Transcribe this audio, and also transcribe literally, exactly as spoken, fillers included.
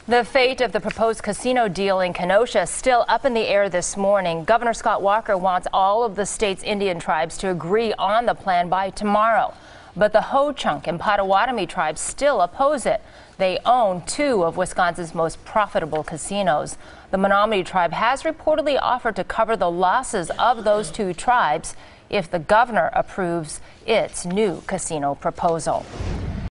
The fate of the proposed casino deal in Kenosha is still up in the air this morning. Governor Scott Walker wants all of the state's Indian tribes to agree on the plan by tomorrow. But the Ho-Chunk and Potawatomi tribes still oppose it. They own two of Wisconsin's most profitable casinos. The Menominee tribe has reportedly offered to cover the losses of those two tribes if the governor approves its new casino proposal.